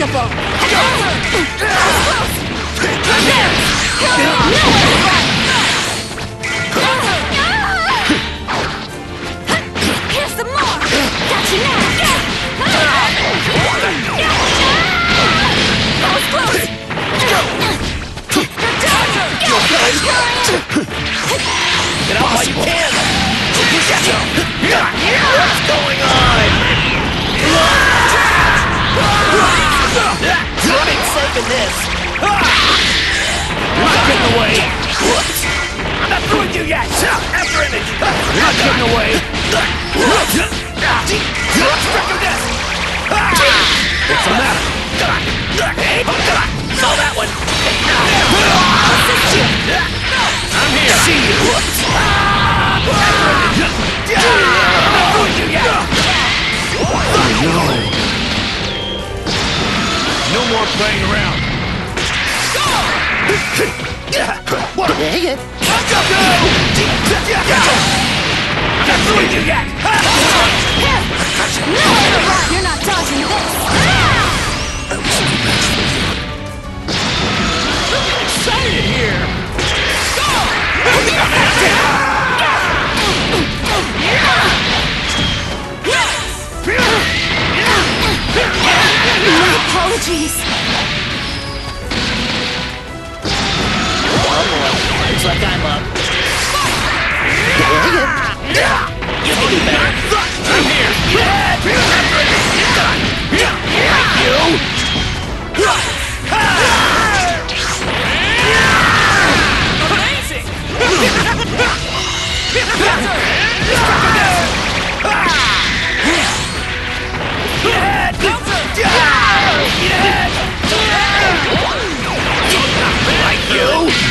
invincible! Here's some more! Got you now! That was close! Get out while you can! What's going on? I'm safe in this. You're not getting away. I'm not through with you yet. After image. You're not getting away. Striker this. What's the matter? Hey, saw that one. I'm here. See you. I'm not through with you yet. No more playing around. What? Dang it. I'm not through with you yet. You're not dodging this. I was too much for you. I'm excited here. Apologies. Looks like I'm up. You can do better. I'm here. Amazing! Like you!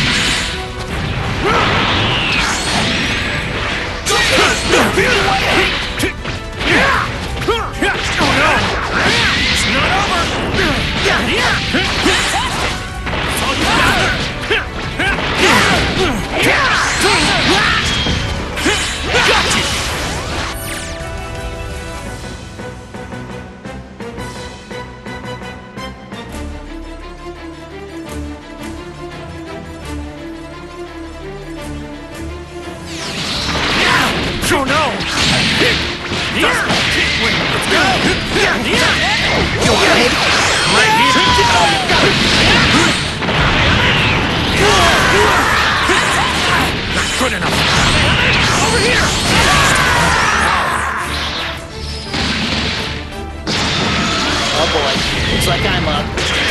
Oh no! It's not over! Fantastic! That's all you got! Got you! Oh no! Let's go! You okay? Right here! Not good enough! Over here! Oh boy, looks like I'm up.